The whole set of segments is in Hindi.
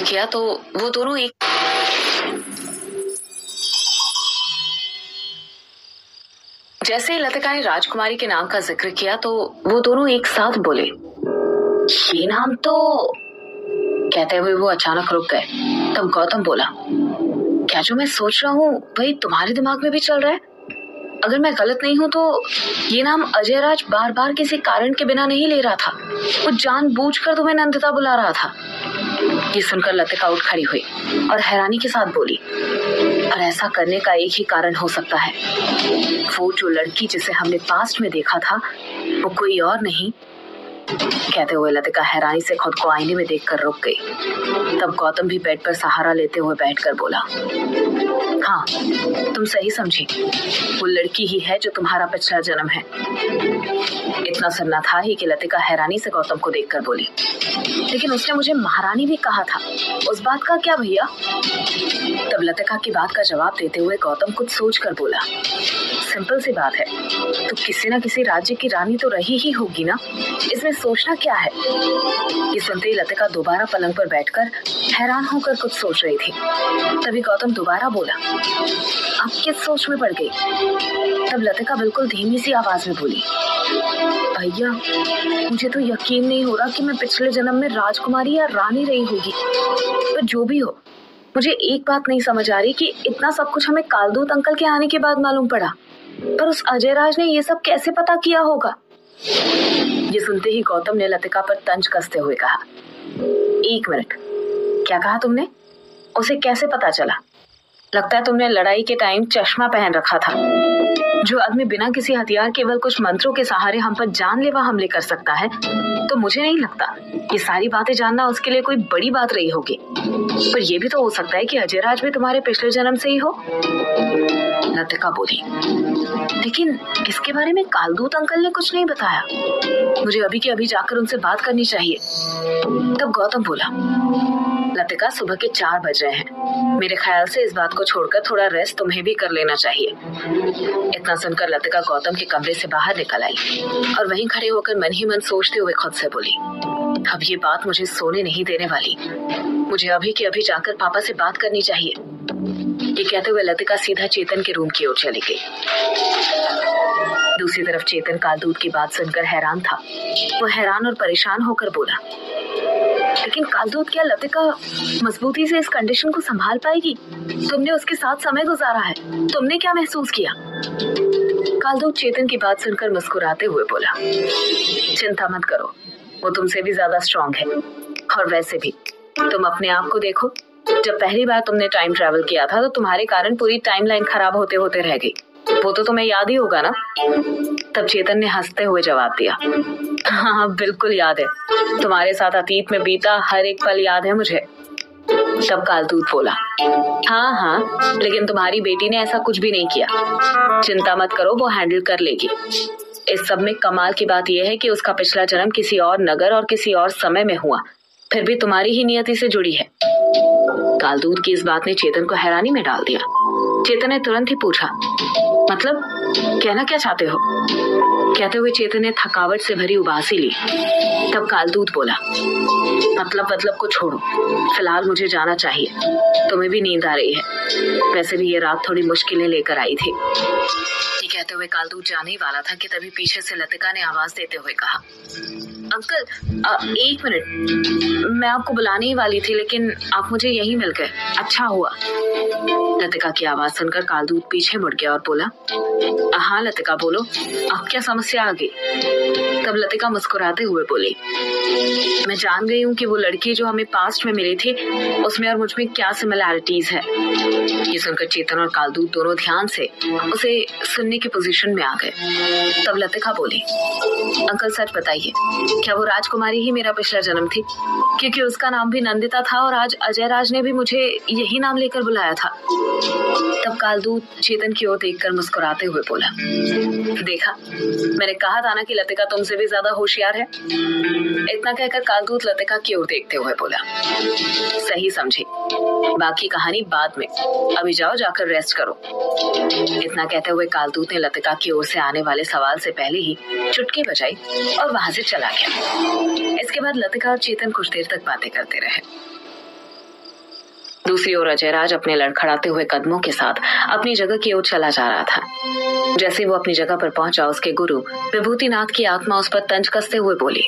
किया तो वो दोनों एक जैसे लतिका ने राजकुमारी के नाम का जिक्र किया तो वो दोनों एक साथ बोले, ये नाम तो। कहते हुए वो अचानक रुक गए। तब गौतम बोला, क्या जो मैं सोच रहा हूँ वही तुम्हारे दिमाग में भी चल रहा है? अगर मैं गलत नहीं हूँ तो ये नाम अजय राज बार बार किसी कारण के बिना नहीं ले रहा था। वो जानबूझकर तुम्हें नंदिता बुला रहा था। ये सुनकर लतिका उठ खड़ी हुई और हैरानी के साथ बोली, और ऐसा करने का एक ही कारण हो सकता है। वो जो लड़की जिसे हमने पास्ट में देखा था वो कोई और नहीं। कहते हुए लतिका हैरानी से खुद को आईने में देखकर रुक गई। तब गौतम भी बेड पर सहारा लेते हुए बैठकर बोला, हाँ तुम सही समझी, वो लड़की ही है जो तुम्हारा पिछला जन्म है। इतना सुनना था ही कि लतिका हैरानी से गौतम को देखकर बोली, लेकिन उसने मुझे महारानी भी कहा था, उस बात का क्या भैया? तब लतिका की बात का जवाब देते हुए गौतम कुछ सोचकर बोला, सिंपल सी बात है, तो किसी न किसी राज्य की रानी तो रही ही होगी ना, इसमें सोचना क्या है? ये सुनते ही लतिका दोबारा पलंग पर बैठकर हैरान होकर कुछ सोच रही थी। तभी गौतम दोबारा बोला, अब किस सोच में पड़ गई? तब लतिका बिल्कुल धीमी सी आवाज में बोली, भैया मुझे तो यकीन नहीं हो रहा कि मैं पिछले जन्म में राजकुमारी या रानी रही होगी। पर जो भी हो, मुझे एक बात नहीं समझ आ रही कि इतना सब कुछ हमें कालदूत अंकल के आने के बाद मालूम पड़ा, पर उस अजय राज ने ये सब कैसे पता किया होगा? ये सुनते ही गौतम ने लतिका पर तंज कसते हुए कहा, एक मिनट, क्या कहा तुमने? उसे कैसे पता चला? लगता है तुमने लड़ाई के टाइम चश्मा पहन रखा था। जो आदमी बिना किसी हथियार केवल कुछ मंत्रों के सहारे हम पर जानलेवा हमले कर सकता है, तो मुझे नहीं लगता ये सारी बातें जानना उसके लिए कोई बड़ी बात रही होगी। पर यह भी तो हो सकता है कि अजय राज भी तुम्हारे पिछले जन्म से ही हो। लतिका बोली, लेकिन इसके बारे में कालदूत अंकल ने कुछ नहीं बताया। मुझे अभी के अभी जाकर उनसे बात करनी चाहिए। तब गौतम बोला, लतिका सुबह के 4 बज रहे हैं, मेरे ख्याल से इस बात को छोड़कर थोड़ा रेस्ट तुम्हें भी कर लेना चाहिए। इतना सुनकर लतिका गौतम के कमरे से बाहर निकल आई और वहीं खड़े होकर मन ही मन सोचते हुए खुद से बोली, अब ये बात मुझे सोने नहीं देने वाली। मुझे अभी के अभी जाकर पापा से बात करनी चाहिए। ये कहते हुए लतिका सीधा चेतन के रूम की ओर चली गई। दूसरी तरफ चेतन कालदूत की बात सुनकर हैरान था। वो हैरान और परेशान होकर बोला, लेकिन कालदूत, क्या लतिका मजबूती से इस कंडीशन को संभाल पाएगी? तुमने उसके साथ समय गुजारा है, तुमने क्या महसूस किया? कालदूत चेतन की बात सुनकर मुस्कुराते हुए बोला, चिंता मत करो, वो तुमसे भी ज्यादा स्ट्रांग है। और वैसे भी तुम अपने आप को देखो, जब पहली बार तुमने टाइम ट्रैवल किया था तो तुम्हारे कारण पूरी टाइमलाइन खराब होते होते रह गई। वो तो तुम्हें याद ही होगा ना? तब चेतन ने हंसते हुए जवाब दिया, हाँ बिल्कुल याद है, तुम्हारे साथ अतीत में बीता हर एक पल याद है मुझे। तब कालदूत बोला, हाँ, लेकिन तुम्हारी बेटी ने ऐसा कुछ भी नहीं किया। चिंता मत करो, वो हैंडल कर लेगी। इस सब में कमाल की बात यह है कि उसका पिछला जन्म किसी और नगर और किसी और समय में हुआ, फिर भी तुम्हारी ही नियति से जुड़ी है। कालदूत की इस बात ने चेतन को हैरानी में डाल दिया। चेतन ने तुरंत ही पूछा, मतलब कहना क्या चाहते हो? कहते हुए चेतन ने थकावट से भरी उबासी ली। तब कालदूत बोला, मतलब को छोड़ो, फिलहाल मुझे जाना चाहिए, तुम्हें भी नींद आ रही है। वैसे भी ये रात थोड़ी मुश्किलें लेकर आई थी। ये कहते हुए कालदूत जाने ही वाला था कि तभी पीछे से लतिका ने आवाज देते हुए कहा, अंकल, एक मिनट, मैं आपको बुलाने ही वाली थी, लेकिन आप मुझे यहीं मिल गए, अच्छा हुआ। लतिका की आवाज सुनकर कालदूत पीछे मुड़ गया और बोला, हाँ लतिका बोलो, अब क्या समस्या आ गई? तब लतिका मुस्कुराते हुए बोली, मैं जान गई हूँ कि वो लड़की जो हमें पास्ट में मिली थी उसमें और मुझ में क्या सिमिलैरिटीज है। ये सुनकर चेतन और कालदूत दोनों ध्यान से उसे सुनने की पोजीशन में आ गए। तब लतिका बोली, अंकल सच बताइए, क्या वो राजकुमारी ही मेरा पिछला जन्म थी? क्योंकि उसका नाम भी नंदिता था और आज अजय राज ने भी मुझे यही नाम लेकर बुलाया था। तब कालदूत चेतन की ओर देखकर मुस्कुराते हुए बोला, देखा, मैंने कहा था ना कि लतिका तुमसे भी ज्यादा होशियार है। इतना कहकर कालदूत लतिका की ओर देखते हुए बोला, सही समझी, बाकी कहानी बाद में, अभी जाओ जाकर रेस्ट करो। इतना कहते हुए कालदूत ने लतिका की ओर से आने वाले सवाल से पहले ही चुटकी बजाई और वहां से चला गया। इसके बाद लतिका और चेतन कुछ देर तक बातें करते रहे। दूसरी ओर अजयराज अपने लड़खड़ाते हुए कदमों के साथ अपनी जगह की ओर चला जा रहा था। जैसे वो अपनी जगह पर पहुंचा, उसके गुरु विभूतिनाथ की आत्मा उस पर तंज कसते हुए बोली,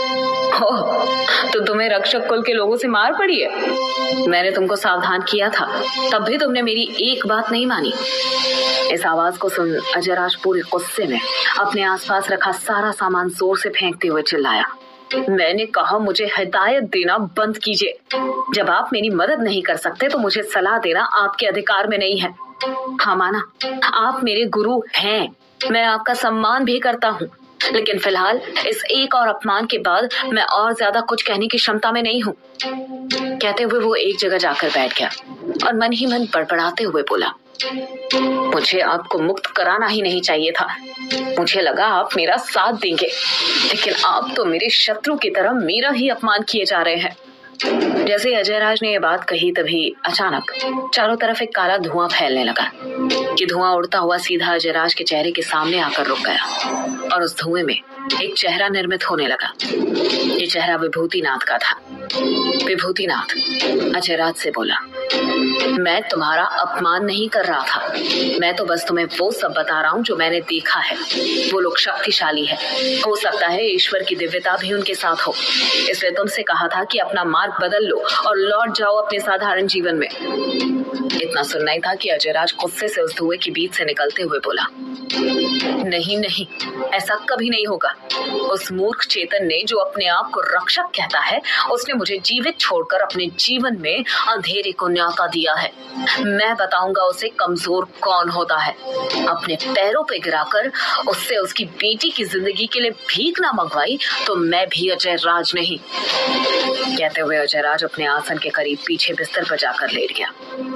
तो तुम्हें रक्षक कुल के लोगों से मार पड़ी है? मैंने तुमको सावधान किया था, तब भी तुमने मेरी एक बात नहीं मानी। इस आवाज को सुन अजयराज पूरे गुस्से में अपने आसपास रखा सारा सामान जोर से फेंकते हुए चिल्लाया, मैंने कहा मुझे हिदायत देना बंद कीजिए। जब आप मेरी मदद नहीं कर सकते तो मुझे सलाह देना आपके अधिकार में नहीं है। हाँ माना, आप मेरे गुरु हैं, मैं आपका सम्मान भी करता हूँ, लेकिन फिलहाल इस एक और अपमान के बाद मैं और ज्यादा कुछ कहने की क्षमता में नहीं हूँ। कहते हुए वो एक जगह जाकर बैठ गया और मन ही मन बड़बड़ाते हुए बोला, मुझे आपको मुक्त कराना ही नहीं चाहिए था। मुझे लगा आप मेरा साथ देंगे, लेकिन आप तो मेरे शत्रु की तरह मेरा ही अपमान किए जा रहे हैं। जैसे अजयराज ने यह बात कही, तभी अचानक चारों तरफ एक काला धुआं फैलने लगा। ये धुआं उड़ता हुआ सीधा अजयराज के चेहरे के सामने आकर रुक गया और उस धुएं में एक चेहरा निर्मित होने लगा। ये चेहरा विभूतिनाथ का था। विभूतिनाथ अजयराज से बोला, मैं तुम्हारा अपमान नहीं कर रहा था, मैं तो बस तुम्हें वो सब बता रहा हूँ जो मैंने देखा है। वो लोग शक्तिशाली है, हो सकता है ईश्वर की दिव्यता भी उनके साथ हो, इसलिए तुमसे कहा था कि अपना मार्ग बदल लो और लौट जाओ अपने साधारण जीवन में। इतना सुनना ही था कि अजयराज गुस्से से उस धुएं के बीच से निकलते हुए बोला, नहीं नहीं, ऐसा कभी नहीं होगा। उस मूर्ख चेतन ने, जो अपने आप को रक्षक कहता है, उसने मुझे जीवित छोड़कर अपने जीवन में अंधेरे को न्यौता दिया है। मैं बताऊंगा उसे कमजोर कौन होता है। अपने पैरों पे गिराकर उससे उसकी बेटी की जिंदगी के लिए भीख ना मंगवाई तो मैं भी अजयराज नहीं। कहते हुए अजयराज अपने आसन के करीब पीछे बिस्तर पर जाकर लेट गया।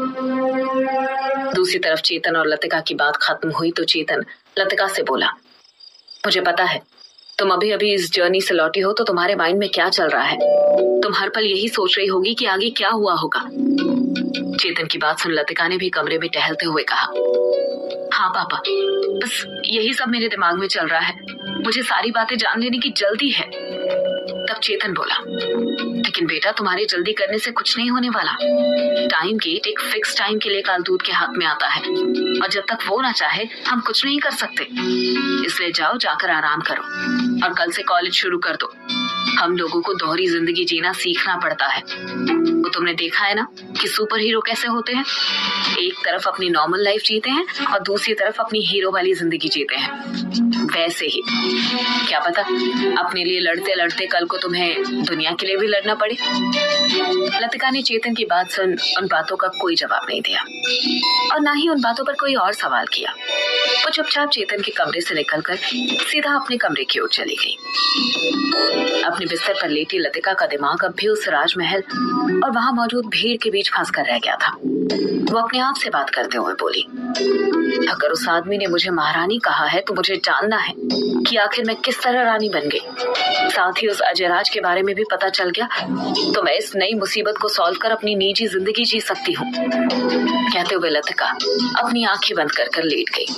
दूसरी तरफ चेतन और लतिका की बात खत्म हुई तो चेतन लतिका से बोला, मुझे पता है तुम अभी अभी इस जर्नी से लौटी हो, तो तुम्हारे माइंड में क्या चल रहा है। तुम हर पल यही सोच रही होगी कि आगे क्या हुआ होगा। चेतन की बात सुन लतिका ने भी कमरे में टहलते हुए कहा, हाँ पापा, बस यही सब मेरे दिमाग में चल रहा है, मुझे सारी बातें जान लेने की जल्दी है। तब चेतन बोला, लेकिन बेटा, तुम्हारे जल्दी करने से कुछ नहीं होने वाला। टाइम गेट एक फिक्स टाइम के लिए कालदूत के हाथ में आता है और जब तक वो ना चाहे हम कुछ नहीं कर सकते। इसलिए जाओ, जाकर आराम करो और कल से कॉलेज शुरू कर दो। हम लोगों को दोहरी जिंदगी जीना सीखना पड़ता है। वो तुमने देखा है ना कि सुपर हीरो कैसे होते हैं, एक तरफ अपनी नॉर्मल लाइफ जीते हैं और दूसरी तरफ अपनी हीरो वाली जिंदगी जीते हैं। वैसे ही क्या पता अपने लिए लड़ते लड़ते कल को तुम्हें दुनिया के लिए भी लड़ना पड़े। लतिका ने चेतन की बात सुन उन बातों का कोई जवाब नहीं दिया और ना ही उन बातों पर कोई और सवाल किया। वो चुपचाप चेतन के कमरे से निकलकर सीधा अपने कमरे की ओर चली गई। अपने बिस्तर पर लेटी लतिका का दिमाग अब भी उस राजमहल और वहां मौजूद भीड़ के बीच फंस कर रह गया था। वो अपने आप से बात करते हुए बोली, अगर उस आदमी ने मुझे महारानी कहा है तो मुझे जानना है कि आखिर मैं किस तरह रानी बन गई। साथ ही उस अजयराज के बारे में भी पता चल गया तो मैं इस नई मुसीबत को सॉल्व कर अपनी निजी जिंदगी जी सकती हूँ। कहते हुए लतिका अपनी आंखें बंद कर लेट गई।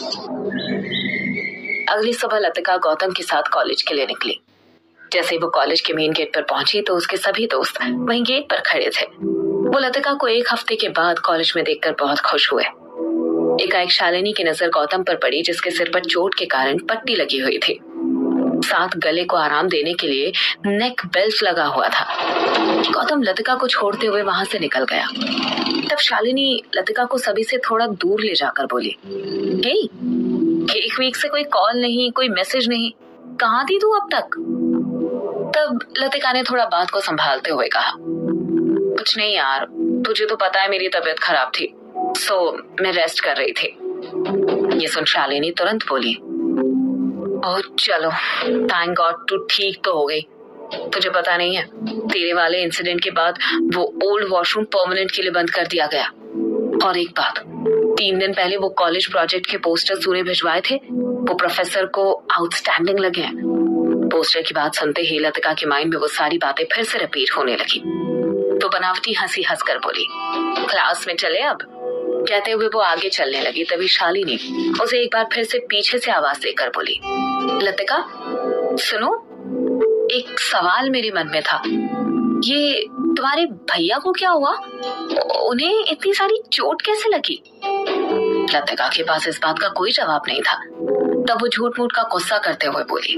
अगली सुबह लतिका गौतम के साथ कॉलेज के लिए निकली। जैसे वो कॉलेज के मेन गेट पर पहुंची तो उसके सभी दोस्त वहीं गेट पर खड़े थे। वो लतिका को एक हफ्ते के बाद कॉलेज में देखकर बहुत खुश हुए। एकाएक शालिनी की नजर गौतम पर पड़ी, जिसके सिर पर चोट के कारण पट्टी लगी हुई थी। साथ गले को आराम देने के लिए नेक बेल्ट लगा हुआ था। गौतम लतिका को छोड़ते हुए वहां से निकल गया। तब शालिनी लतिका को सभी से थोड़ा दूर ले जाकर बोली, हे, एक वीक से कोई कॉल नहीं, कोई मैसेज नहीं, कहाँ थी तू अब तक? तब लतिका ने थोड़ा बात को संभालते हुए कहा, कुछ नहीं यार, तुझे तो पता है मेरी तबीयत खराब थी, सो मैं रेस्ट कर रही थी। ये सुन शालिनी तुरंत बोली, ओह चलो, थैंक गॉड तू ठीक तो हो गई। तुझे पता नहीं है, तेरे वाले इंसिडेंट के बाद वो ओल्ड वॉशरूम परमानेंट के लिए बंद कर दिया गया। और एक बात, 3 दिन पहले वो कॉलेज प्रोजेक्ट के पोस्टर्स तूने भिजवाए थे, वो प्रोफेसर को आउटस्टैंडिंग लगे हैं। पोस्टर की बात सुनते ही लतिका के माइंड में वो सारी बातें फिर से रिपीट होने लगी। तो बनावटी हंसी हंसकर बोली, क्लास में चले अब। कहते हुए वो आगे चलने लगी। तभी शालिनी उसे एक बार फिर से पीछे से आवाज देकर बोली, लतिका सुनो, एक सवाल मेरे मन में था। ये तुम्हारे भैया को क्या हुआ? उन्हें इतनी सारी चोट कैसे लगी? लतिका के पास इस बात का कोई जवाब नहीं था। तब वो झूठ मूठ का गुस्सा करते हुए बोली,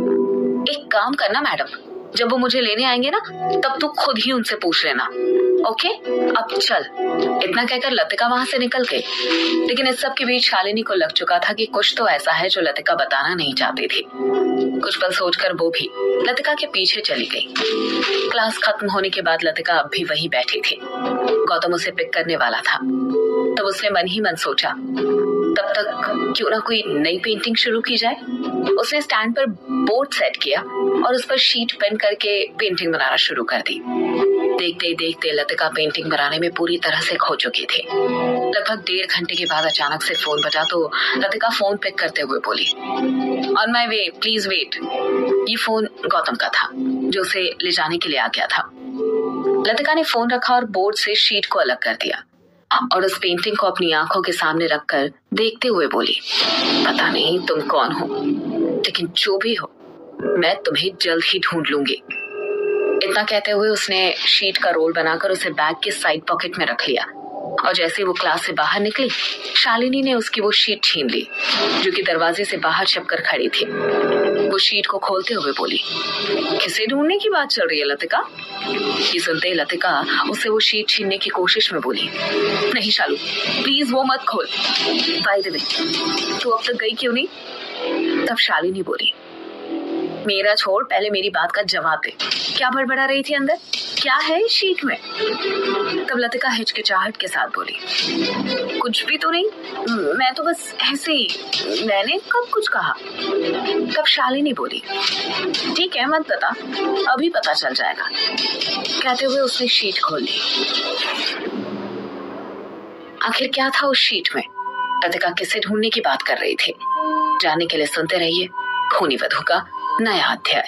एक काम करना मैडम, जब वो मुझे लेने आएंगे ना तब तू खुद ही उनसे पूछ लेना, ओके? अब चल। इतना कहकर लतिका वहां से निकल गई। लेकिन इस सब के बीच शालिनी को लग चुका था कि कुछ तो ऐसा है जो लतिका बताना नहीं चाहती थी। कुछ पल सोचकर वो भी लतिका के पीछे चली गई। क्लास खत्म होने के बाद लतिका अब भी वहीं बैठी थी। गौतम उसे पिक करने वाला था। तब उसने मन ही मन सोचा, तब तक क्यों ना कोई नई पेंटिंग शुरू की जाए। उसने स्टैंड पर बोर्ड सेट किया और उस पर शीट पेन करके पेंटिंग बनाना शुरू कर दी। देखते ही देखते लतिका पेंटिंग बनाने में पूरी तरह से खो चुकी थी। लगभग 1.5 घंटे के बाद अचानक से फोन बजा तो लतिका फोन पिक करते हुए बोली, on my way, please wait. ये फोन गौतम का था जो उसे ले जाने के लिए आ गया था। लतिका ने फोन रखा और बोर्ड से शीट को अलग कर दिया और उस पेंटिंग को अपनी आंखों के सामने रखकर देखते हुए बोली, पता नहीं तुम कौन हो, लेकिन जो भी हो मैं तुम्हें जल्द ही ढूंढ लूंगी। इतना कहते हुए उसने शीट का रोल बनाकर उसे बैग के साइड पॉकेट में रख लिया और जैसे वो क्लास से बाहर निकली, शालिनी ने उसकी वो शीट छीन ली जो कि दरवाजे से बाहर छपकर खड़ी थी। वो शीट को खोलते हुए बोली, किसे ढूंढने की बात चल रही है लतिका? ये सुनते ही लतिका उससे वो शीट छीनने की कोशिश में बोली, नहीं शालू, प्लीज वो मत खोल। बाय द वे, तू अब तक गई क्यों नहीं? तब शालिनी बोली, मेरा छोड़, पहले मेरी बात का जवाब दे। क्या बड़बड़ा रही थी अंदर? क्या है इस शीट में? तब लतिका हिचकिचाहट के साथ बोली, कुछ भी तो नहीं, मैं तो बस ऐसे ही। मैंने कब कुछ कहा? तब शालिनी बोली, ठीक है मत बता, अभी पता चल जाएगा। कहते हुए उसने शीट खोल ली। आखिर क्या था उस शीट में? लतिका किसे ढूंढने की बात कर रही थी? जानने के लिए सुनते रहिए खूनी वधू का नया अध्याय।